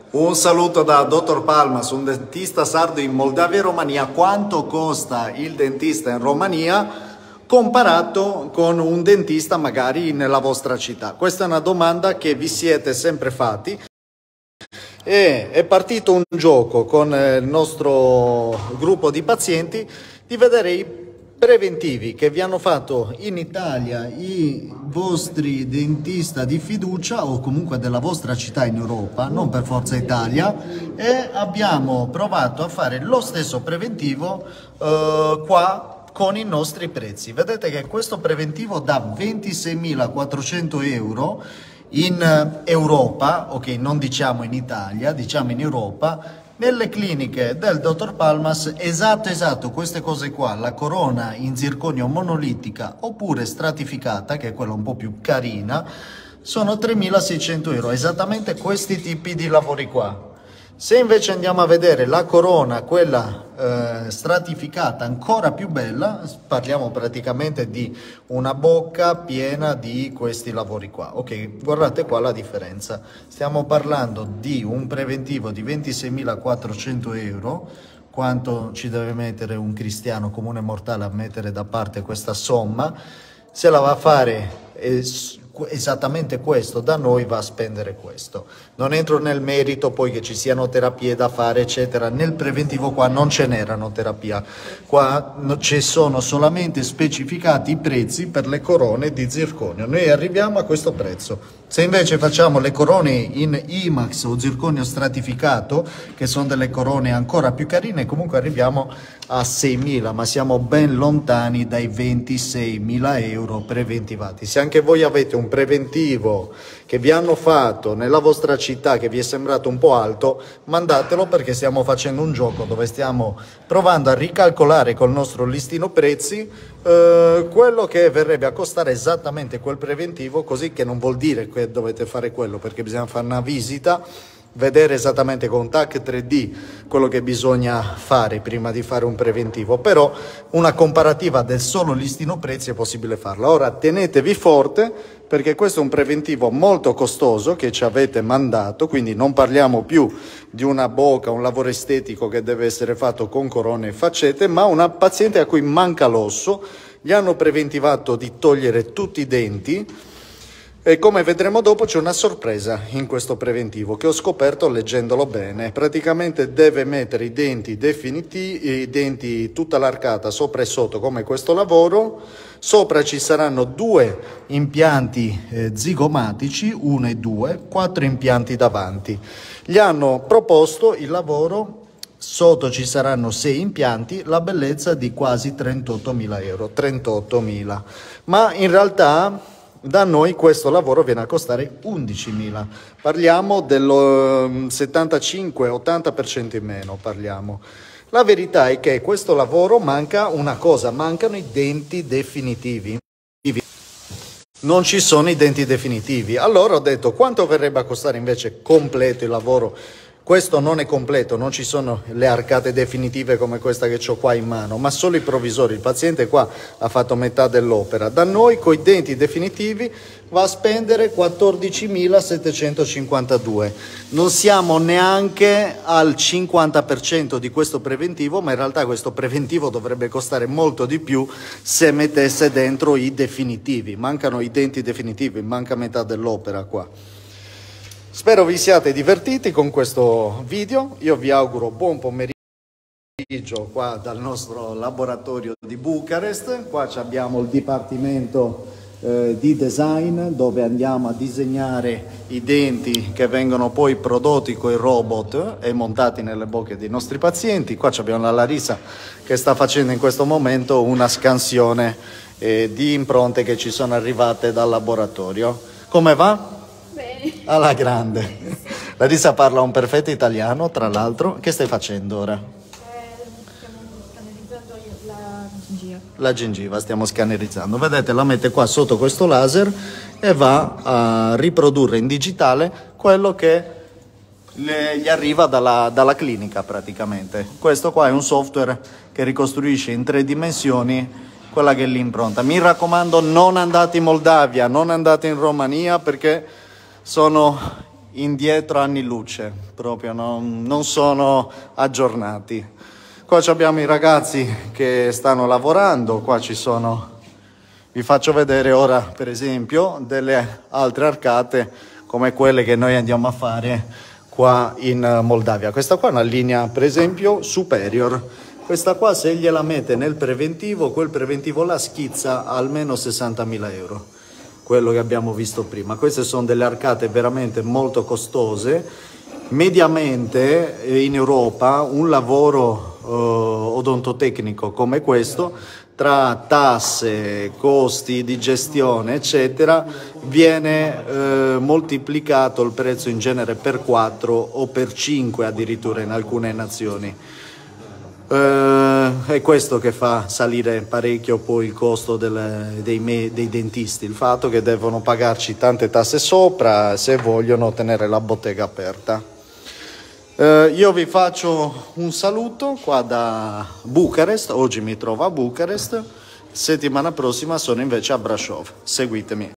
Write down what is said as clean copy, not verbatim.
Un saluto da Dottor Palmas, un dentista sardo in Moldavia e Romania. Quanto costa il dentista in Romania comparato con un dentista magari nella vostra città? Questa è una domanda che vi siete sempre fatti e è partito un gioco con il nostro gruppo di pazienti di vedere i preventivi che vi hanno fatto in Italia i vostri dentista di fiducia o comunque della vostra città in Europa, non per forza Italia, e abbiamo provato a fare lo stesso preventivo qua con i nostri prezzi. Vedete che questo preventivo da 26.400 euro in Europa, ok, non diciamo in Italia, diciamo in Europa, nelle cliniche del Dottor Palmas, esatto, queste cose qua, la corona in zirconio monolitica oppure stratificata, che è quella un po' più carina, sono 3.600 euro, esattamente questi tipi di lavori qua. Se invece andiamo a vedere la corona, quella stratificata, ancora più bella, parliamo praticamente di una bocca piena di questi lavori qua. Ok, guardate qua la differenza. Stiamo parlando di un preventivo di 26.400 euro. Quanto ci deve mettere un cristiano comune mortale a mettere da parte questa somma? Se la va a fare esattamente questo, da noi va a spendere questo. Non entro nel merito poi che ci siano terapie da fare eccetera, nel preventivo qua non ce n'erano terapia, qua ci sono solamente specificati i prezzi per le corone di zirconio. Noi arriviamo a questo prezzo. Se invece facciamo le corone in IMAX o zirconio stratificato, che sono delle corone ancora più carine, comunque arriviamo a 6.000, ma siamo ben lontani dai 26.000 euro preventivati. Se anche voi avete un preventivo che vi hanno fatto nella vostra città che vi è sembrato un po' alto, mandatelo, perché stiamo facendo un gioco dove stiamo provando a ricalcolare col nostro listino prezzi quello che verrebbe a costare esattamente quel preventivo, così che non vuol dire che dovete fare quello, perché bisogna fare una visita, vedere esattamente con TAC 3D quello che bisogna fare prima di fare un preventivo, però una comparativa del solo listino prezzi è possibile farla. Ora tenetevi forte, perché questo è un preventivo molto costoso che ci avete mandato, quindi non parliamo più di una bocca, un lavoro estetico che deve essere fatto con corone e faccette, ma una paziente a cui manca l'osso, gli hanno preventivato di togliere tutti i denti. E come vedremo dopo c'è una sorpresa in questo preventivo che ho scoperto leggendolo bene. Praticamente deve mettere i denti definitivi, i denti tutta l'arcata sopra e sotto come questo lavoro. Sopra ci saranno 2 impianti zigomatici, 1 e 2, 4 impianti davanti. Gli hanno proposto il lavoro, sotto ci saranno 6 impianti, la bellezza di quasi 38.000 euro, 38.000. Ma in realtà da noi questo lavoro viene a costare 11.000, parliamo dello 75-80% in meno, parliamo. La verità è che questo lavoro manca una cosa, mancano i denti definitivi. Non ci sono i denti definitivi. Allora ho detto, quanto verrebbe a costare invece completo il lavoro? Questo non è completo, non ci sono le arcate definitive come questa che ho qua in mano, ma solo i provvisori. Il paziente qua ha fatto metà dell'opera. Da noi, con i denti definitivi, va a spendere 14.752. Non siamo neanche al 50% di questo preventivo, ma in realtà questo preventivo dovrebbe costare molto di più se mettesse dentro i definitivi. Mancano i denti definitivi, manca metà dell'opera qua. Spero vi siate divertiti con questo video, io vi auguro buon pomeriggio qua dal nostro laboratorio di Bucarest. Qua abbiamo il dipartimento di design, dove andiamo a disegnare i denti che vengono poi prodotti con i robot e montati nelle bocche dei nostri pazienti. Qua abbiamo la Larissa che sta facendo in questo momento una scansione di impronte che ci sono arrivate dal laboratorio. Come va? Alla grande. Larissa parla un perfetto italiano, tra l'altro. Che stai facendo ora? Stiamo scannerizzando la gengiva. La gengiva stiamo scannerizzando. Vedete, la mette qua sotto questo laser e va a riprodurre in digitale quello che gli arriva dalla clinica praticamente. Questo qua è un software che ricostruisce in 3 dimensioni quella che è l'impronta. Mi raccomando, non andate in Moldavia, non andate in Romania, perché sono indietro anni luce, proprio non sono aggiornati. Qua abbiamo i ragazzi che stanno lavorando, qua ci sono, vi faccio vedere ora per esempio delle altre arcate come quelle che noi andiamo a fare qua in Moldavia. Questa qua è una linea per esempio superior, questa qua se gliela mette nel preventivo, quel preventivo là schizza almeno 60.000 euro, quello che abbiamo visto prima. Queste sono delle arcate veramente molto costose. Mediamente in Europa un lavoro odontotecnico come questo, tra tasse, costi di gestione eccetera, viene moltiplicato il prezzo in genere per 4 o per 5 addirittura in alcune nazioni. È questo che fa salire parecchio poi il costo dei dentisti, il fatto che devono pagarci tante tasse sopra se vogliono tenere la bottega aperta. Io vi faccio un saluto qua da Bucarest, oggi mi trovo a Bucarest, settimana prossima sono invece a Brasov, seguitemi.